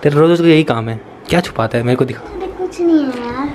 तेरा रोज का यही काम है, क्या छुपाता है? मेरे को दिखा। कुछ नहीं है यार।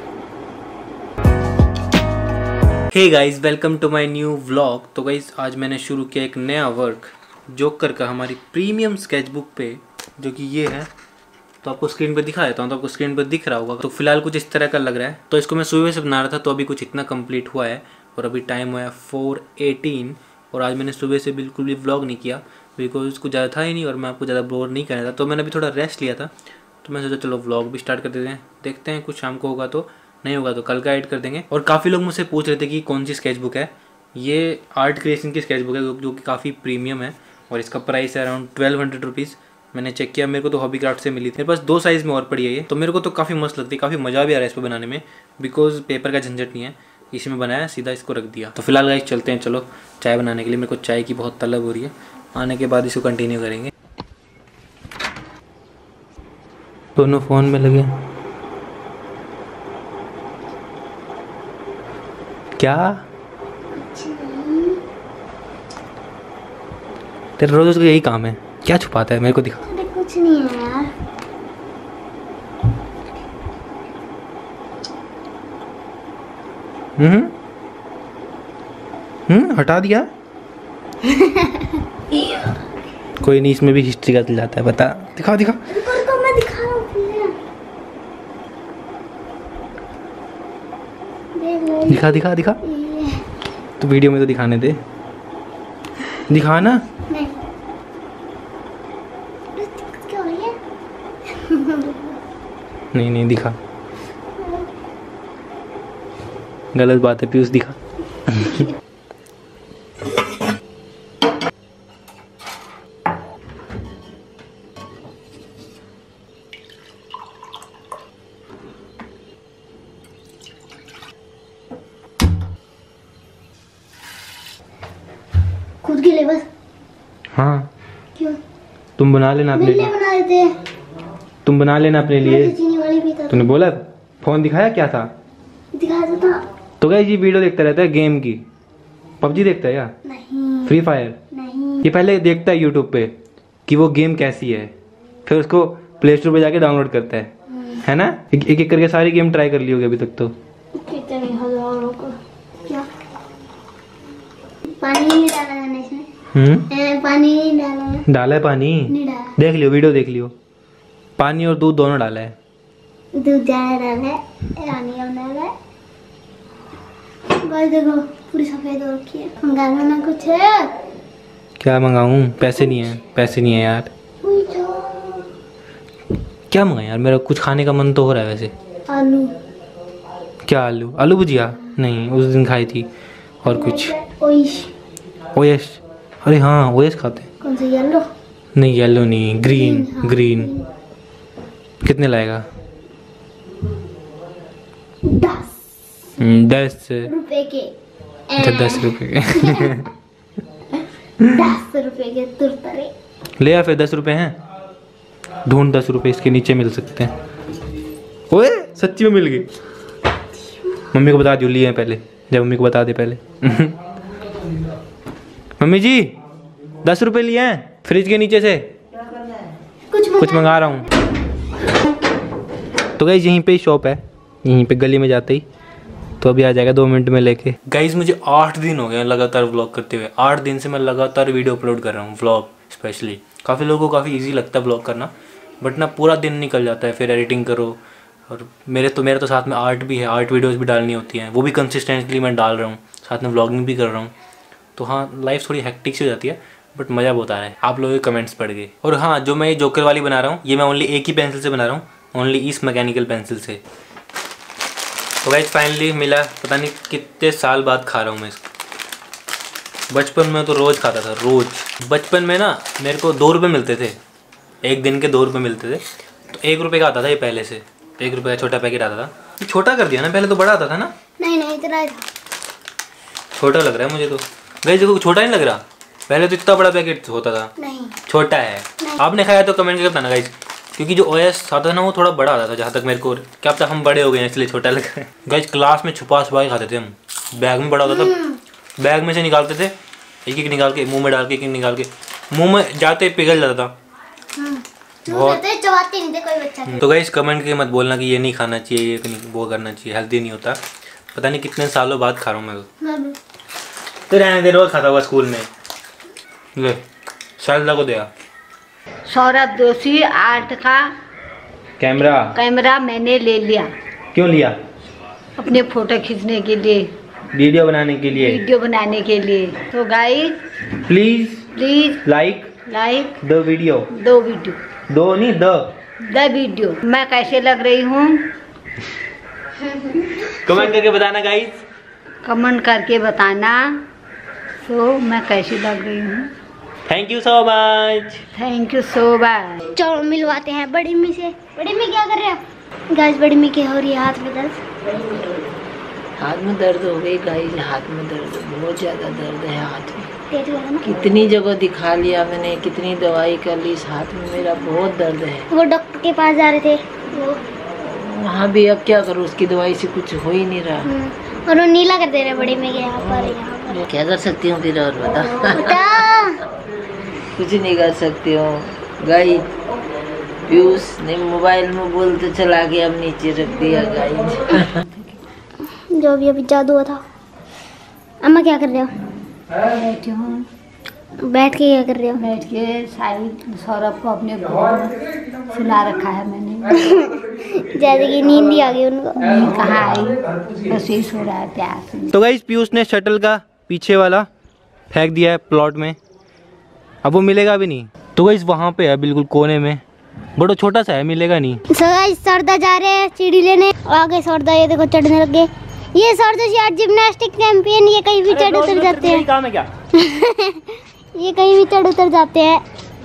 Hey guys, welcome to my new vlog. तो गाइस आज मैंने शुरू किया एक नया वर्क जोकर का हमारी प्रीमियम स्केचबुक पे, जो कि ये है। तो आपको स्क्रीन पे दिखा देता हूँ, तो आपको स्क्रीन पे दिख रहा होगा। तो फिलहाल कुछ इस तरह का लग रहा है। तो इसको मैं सुबह से बना रहा था, तो अभी कुछ इतना कंप्लीट हुआ है और अभी टाइम हुआ है 4:18। और आज मैंने सुबह से बिल्कुल भी व्लॉग नहीं किया बिकॉज कुछ ज़्यादा था ही नहीं और मैं आपको ज़्यादा बोर नहीं करना था। तो मैंने अभी थोड़ा रेस्ट लिया था, तो मैं सोचा चलो व्लॉग भी स्टार्ट कर देते हैं। देखते हैं कुछ शाम को होगा तो, नहीं होगा तो कल का एडिट कर देंगे। और काफ़ी लोग मुझसे पूछ रहे थे कि कौन सी स्केचबुक है। ये आर्ट क्रिएशन की स्केचबुक है जो कि काफ़ी प्रीमियम है और इसका प्राइस है अराउंड 1200 रुपीज़। मैंने चेक किया, मेरे को तो हॉबी क्राफ्ट से मिली थी। मेरे पास 2 साइज़ में और पड़ी है ये। तो मेरे को तो काफ़ी मस्त लगती है, काफ़ी मज़ा भी आ रहा है इस पर बनाने में बिकॉज पेपर का झंझट नहीं है। इसी में बनाया, सीधा इसको रख दिया। तो फिलहाल गाइस चलते हैं, चलो चाय बनाने के लिए। मेरे को चाय की बहुत तलब हो रही है, आने के बाद इसको कंटिन्यू करेंगे। दोनों फ़ोन में लगे। क्या तेरा रोज का यही काम है, क्या छुपाता है? मेरे को दिखा। कुछ नहीं है यार। हटा दिया। कोई नहीं, इसमें भी हिस्ट्री का दिल जाता है। बता, दिखा दिखा। तो मैं दिखा रहा हूँ। दिखा दिखा दिखा। तो वीडियो में तो दिखाने दे, दिखा ना। नहीं। क्या हो रही है? नहीं नहीं दिखा, गलत बात है पीयूष, दिखा। खुद के लिए बस। हाँ, क्यों? तुम बना लेना अपने मेरे लिए। लिए बना देते। तुम बना लेना अपने लिए। चीनी वाली भी था। तूने बोला फोन दिखाया क्या था? दिखा देता। तो गाइस ये वीडियो देखता रहता है गेम की। पबजी देखता है या नहीं। Free fire? नहीं। ये पहले देखता है यूट्यूब पे कि वो गेम कैसी है, फिर उसको प्ले स्टोर पे जाके डाउनलोड करता है ना। एक एक करके सारी गेम ट्राई कर ली होगी अभी तक तो। कितने हजारों को। क्या पानी नहीं डाला मैंने इसमें? पानी नहीं डाला है। डाला है पानी? नहीं डाला। देख लियो, वीडियो देख लियो। पानी और दूध दोनों डाला है। दूध ज्यादा डाला है, रानी कम डाला है। बस देखो पूरी सफेद हो रखी है। मंगाना ना कुछ है। क्या मंगाऊं? पैसे नहीं है, पैसे नहीं है यार। क्या मंगाए यार, मेरा कुछ खाने का मन तो हो रहा है वैसे। आलू। क्या आलू? आलू भुजिया? नहीं, उस दिन खाई थी। और कुछ? ओइश। ओएस? अरे हाँ, ओएस खाते हैं। कौन सा? येलो? नहीं येलो नहीं, ग्रीन। ग्रीन कितने लाएगा? 10 रुपए के। अच्छा 10 रुपए के। 10 रुपए के तुरतरे। ले आ फिर, 10 रुपए हैं। ढूंढ, 10 रुपए इसके नीचे मिल सकते हैं। ओए सच्ची में मिल गई। मम्मी को बता दियो लिए हैं पहले, जब मम्मी को बता दे पहले। मम्मी जी 10 रुपए लिए हैं फ्रिज के नीचे से। कुछ मंगा रहा हूँ। तो गाइस यहीं पे ही शॉप है, यहीं पे गली में जाते ही। तो अभी आ जाएगा 2 मिनट में लेके। गाइस मुझे 8 दिन हो गए लगातार व्लॉग करते हुए। 8 दिन से मैं लगातार वीडियो अपलोड कर रहा हूँ, व्लॉग स्पेशली। काफ़ी लोगों को काफ़ी इजी लगता है व्लॉग करना, बट ना पूरा दिन निकल जाता है, फिर एडिटिंग करो। और मेरे तो साथ में आर्ट भी है, आर्ट वीडियोज़ भी डालनी होती हैं, वो भी कंसिस्टेंटली मैं डाल रहा हूँ, साथ में व्लॉगिंग भी कर रहा हूँ। तो हाँ, लाइफ थोड़ी हेक्टिक सी हो जाती है, बट मज़ा बहुत आ रहा है। आप लोगों के कमेंट्स पढ़ गए। और हाँ, जो मैं ये जोकर वाली बना रहा हूँ, ये मैं ओनली एक ही पेंसिल से बना रहा हूँ, ओनली इस मैकेनिकल पेंसिल से। तो गाइस फाइनली मिला, पता नहीं कितने साल बाद खा रहा हूँ मैं इसको। बचपन में तो रोज़ खाता था, रोज़। बचपन में ना मेरे को 2 रुपये मिलते थे, एक दिन के 2 रुपये मिलते थे। तो 1 रुपये का आता था ये पहले से, 1 रुपये का छोटा पैकेट आता था। छोटा कर दिया ना, पहले तो बड़ा आता था ना। नहीं इतना छोटा लग रहा है मुझे तो। गाइस देखो छोटा नहीं लग रहा, पहले तो इतना बड़ा पैकेट होता था। नहीं छोटा है। आपने खाया तो कमेंट करके बताना गाइस, क्योंकि जो ओएस आता था ना वो थोड़ा बड़ा आता था, जहाँ तक मेरे को, क्या पता हम बड़े हो गए हैं इसलिए छोटा लग रहा है। गाइस क्लास में छुपा के खाते थे हम, बैग में बड़ा होता था, बैग में से निकालते थे, एक एक निकाल के मुंह में डाल के, एक एक निकाल के मुंह में जाते पिघल जाता था। बहुत चबाते नहीं थे कोई बच्चा। तो गाइस कमेंट करके मत बोलना कि ये नहीं खाना चाहिए, ये नहीं वो करना चाहिए, हेल्दी नहीं होता। पता नहीं कितने सालों बाद खा रहा हूँ मैं तो रहने दे, रोज खाता हुआ स्कूल में। ले शारदा को दिया। सौरभ जोशी आर्ट का कैमरा मैंने ले लिया। क्यों लिया? अपने फोटो खींचने के लिए, वीडियो बनाने के लिए। तो guys please like the video. दो वीडियो, दो नहीं द वीडियो। मैं कैसे लग रही हूँ कमेंट करके बताना गाइस। कमेंट करके बताना तो मैं कैसी लग रही हूँ। Thank you so much. चलो मिलवाते हैं बड़ी मी से। बड़ी मी क्या कर रहे हो? गाइस बड़ी मी की हो रही है हाथ में दर्द। हाथ में दर्द हो गई गाइस, हाथ में दर्द, बहुत ज्यादा दर्द है हाथ में। तेज वाला ना? कितनी जगह दिखा लिया मैंने, कितनी दवाई कर ली, इस हाथ में मेरा बहुत दर्द है। वो डॉक्टर के पास जा रहे थे वो। वहाँ भी अब क्या करूँ, उसकी दवाई से कुछ हो ही नहीं रहा। और वो नीला कर दे रहे बड़ी में यहाँ पर। क्या कर सकती हूँ फिर, और बता। कुछ नहीं कर सकती हूँ गाइस। पीयूष ने मोबाइल में बोलते चला गया, अब नीचे रख दिया गाइस। जो भी अभी जादू हुआ था। अम्मा क्या कर रहे हो? बैठी हूँ। बैठ के क्या कर रहे हो? बैठ के शायद सौरभ को अपने को सुला रखा है मैंने। जैसे कि नींद ही आ गई उनको। नींद कहाँ आई, बस यही सो रहा है प्यार से। तो गाइस पीयूष ने शटल का पीछे वाला फेंक दिया है प्लॉट में, अब वो मिलेगा भी नहीं। तो गाइस वहाँ पे है बिल्कुल कोने में, बड़ा छोटा सा है, मिलेगा नहीं। सो गाइस सरदा जा रहे हैं सीढ़ी लेने। आगे सरदा ये देखो चढ़ने लग गए। ये सरदा यार जिम्नास्टिक चैंपियन, ये कहीं भी चढ़ उतर जाते हैं। काम है क्या? ये कहीं भी चढ़ उतर जाते हैं।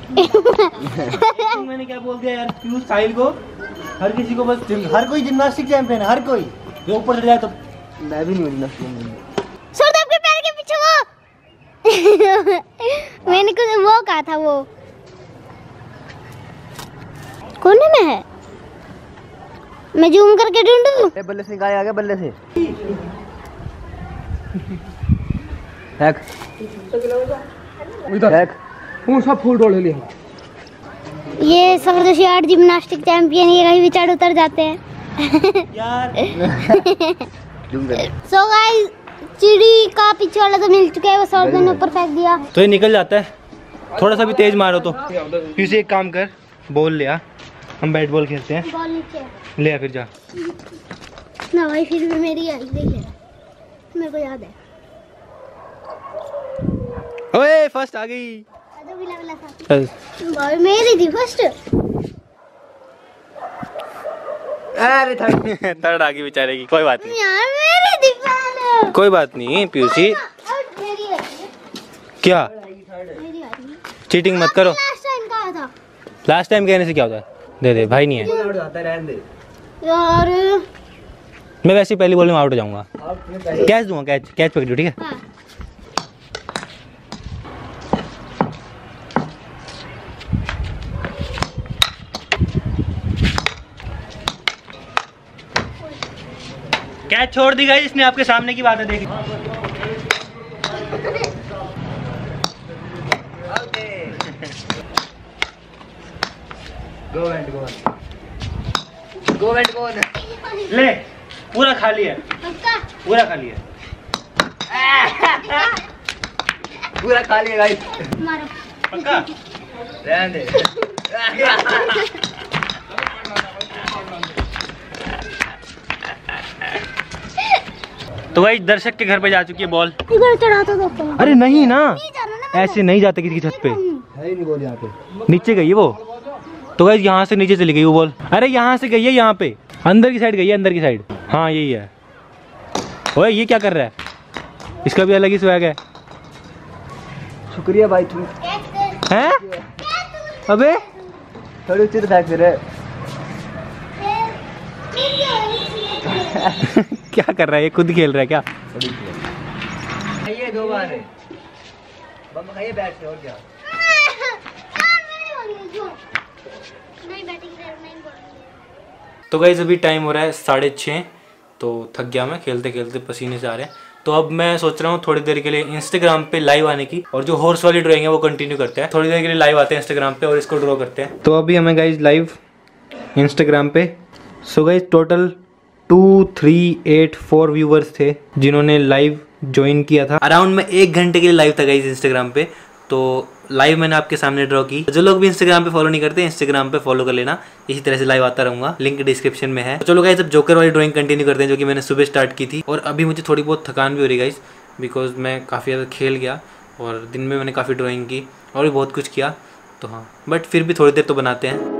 मैंने क्या बोल दिया यार पीयूष साहिल को, हर किसी को बस हर कोई जिम्नास्टिक चैंपियन है, हर कोई जो ऊपर चढ़ जाए तो। मैं भी नहीं हूँ जिम्नास्टिक। सरदा अपने पैर के पीछे वो। मैंने कुछ वो कहा था, वो कोने में है। मैं जूम करके ढूंढूं। बल्ले से गाय आ गया, बल्ले से हैक वो सब फूल डोले लिया। ये सरदोशी आर्ट जिम्नास्टिक चैंपियन, ये कहीं भी चढ़ उतर जाते हैं। यार। सो गाइस चिड़ी का पीछे वाला तो मिल चुका है, वो सरदो ने ऊपर फेंक दिया। तो ये निकल जाता है, थोड़ा सा भी तेज मारो तो। फिर से एक काम कर, बॉल ले आ, हम बैट बॉल खेलते हैं। बॉल नीचे ले आ फिर जा। ना भाई फिर भी मेरी आई गई है, मेरे को याद है। ओए फर्स्ट आ गई। चल भाई मेरी थी फर्स्ट। अरे थर्ड आ गई बेचारे की, कोई बात नहीं यार मेरी थी पहले। कोई बात नहीं पीयूषी। मेरी आई है। क्या मेरी आई है। चीटिंग मत करो। लास्ट टाइम कहा था लास्ट टाइम कहने से क्या होता है? दे दे भाई, नहीं है यार। मैं वैसे ही पहली बॉल में आउट हो जाऊंगा। कैच दूंगा, कैच पकड़ो ठीक है। हाँ। कैच छोड़ दी गई, इसने आपके सामने की बात है, देखी। गो ले, पूरा खाली है, पूरा खाली है, पूरा खाली है गाइस। मारो पक्का रहने दे। तो भाई दर्शक के घर पे जा चुकी है बॉल। इधर चढ़ा तो दोस्तों। अरे नहीं ना, जाना ना, ऐसे नहीं जाते किसी की छत पे, है ही नहीं बॉल यहाँ पे। नीचे गई है वो। तो गाइस यहाँ से नीचे चली गई वो बॉल। अरे यहाँ से गई है, यहाँ पे अंदर की साइड गई है, अंदर की साइड। हाँ यही है। ओए ये क्या कर रहा है? इसका भी अलग ही स्वैग है। शुक्रिया भाई, तुम हैं? अबे थोड़ी चिर फेंक रहे। क्या कर रहा है ये? खुद खेल रहा है क्या? ये 2 बार है। बम खाइए बैठ के, और क्या। तो गाइस अभी टाइम हो रहा है 6:30, तो थक गया मैं, खेलते खेलते पसीने से आ रहे हैं। तो अब मैं सोच रहा हूँ थोड़ी देर के लिए इंस्टाग्राम पे लाइव आने की, और जो हॉर्स वाली ड्राइंग है वो कंटिन्यू करते हैं। थोड़ी देर के लिए लाइव आते हैं इंस्टाग्राम पे और इसको ड्रॉ करते हैं। तो अभी हमें गाइज लाइव इंस्टाग्राम पे, सो गाइज टोटल 2384 व्यूवर्स थे जिन्होंने लाइव ज्वाइन किया था। अराउंड मैं 1 घंटे के लिए लाइव था गाइज इंस्टाग्राम पे। तो लाइव मैंने आपके सामने ड्रॉ की। जो लोग भी इंस्टाग्राम पे फॉलो नहीं करते, इंस्टाग्राम पे फॉलो कर लेना, इसी तरह से लाइव आता रहूंगा, लिंक डिस्क्रिप्शन में है। तो चलो गाइस अब जोकर वाली ड्राइंग कंटिन्यू करते हैं जो कि मैंने सुबह स्टार्ट की थी। और अभी मुझे थोड़ी बहुत थकान भी हो रही है गाइस, बिकॉज मैं काफ़ी ज़्यादा खेल गया और दिन में मैंने काफ़ी ड्राइंग की और भी बहुत कुछ किया। तो हाँ, बट फिर भी थोड़ी देर तो बनाते हैं।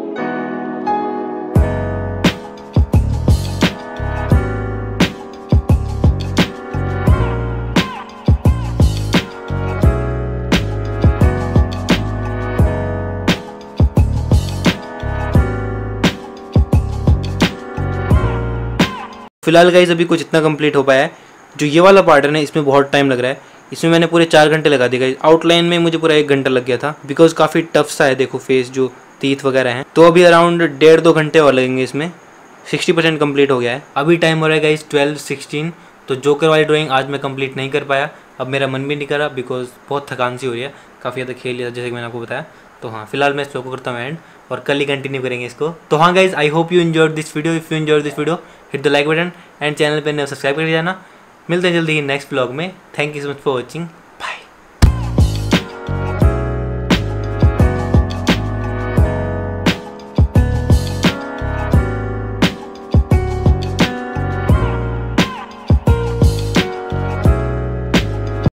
फिलहाल गाइस अभी कुछ इतना कंप्लीट हो पाया है। जो ये वाला पार्ट है ना, इसमें बहुत टाइम लग रहा है। इसमें मैंने पूरे 4 घंटे लगा दिए गाइस। आउटलाइन में मुझे पूरा 1 घंटा लग गया था, बिकॉज काफ़ी टफ सा है। देखो फेस जो तीत वगैरह हैं। तो अभी अराउंड 1.5-2 घंटे और लगेंगे इसमें। 60% कंप्लीट हो गया है। अभी टाइम हो रहा है गाइस 12:16। तो जोकर वाली ड्राइंग आज मैं कंप्लीट नहीं कर पाया। अब मेरा मन भी नहीं कर रहा, बिकॉज बहुत थकान सी हो रही है, काफ़ी ज़्यादा खेल लिया जैसे कि मैंने आपको बताया। तो हाँ, फिलहाल मैं इसको करता हूँ एंड, और कल ही कंटिन्यू करेंगे इसको। तो हाँ guys, I hope you enjoyed this video. If you enjoyed this video, hit the like button and channel पे नए सब्सक्राइब कर जाना। मिलते हैं जल्दी ही नेक्स्ट ब्लॉग में। Thank you so much for watching.